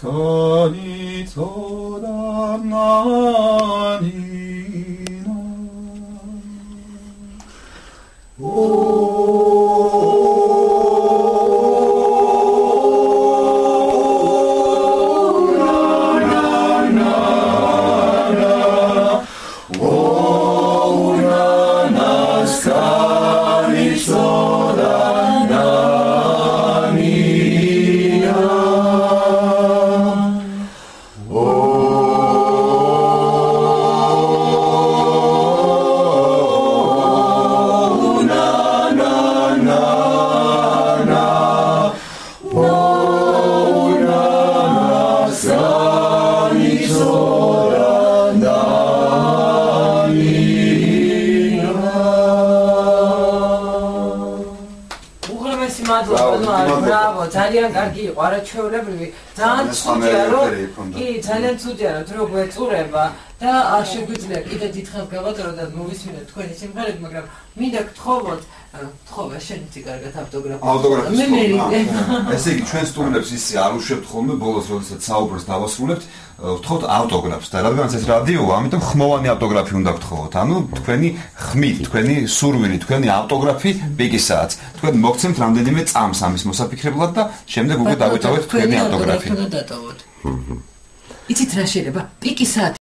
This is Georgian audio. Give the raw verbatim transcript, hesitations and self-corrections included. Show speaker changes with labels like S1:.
S1: ძალიან კარგი იყო არაჩვეულებრივი ძალიან ცუდია რომ კი ძალიან ცუდია რომ თუ როგორ ეწურება და შეგვიძლია კიდე დიდხანს გავატარო და მოვისმინოთ თქვენი სიმღერები მაგრამ მინდა გთხოვოთ თხოვე შენ იცი კარგად ავტოგრაფი
S2: ავტოგრაფი ესე იგი ჩვენ სტუმრებს ისე არ უშვებთ ხოლმე ბოლოს როდესაც საუბრს დავასრულებთ ვთხოვთ ავტოგრაფს და რადგანაც ეს რადიოა ამიტომ ხმოვანი ავტოგრაფი უნდა გთხოვოთ ანუ თქვენი ხმით თქვენი სურვილი თქვენი ავტოგრაფი ბიგისააც თქვენ მოგცემთ რამდენიმე წამს ამის მოსაფიქრებლად და შემდეგ უკვე დავიტოვეთ თქვენი ავტოგრაფი
S1: იცით რა შეიძლება პიკისაათი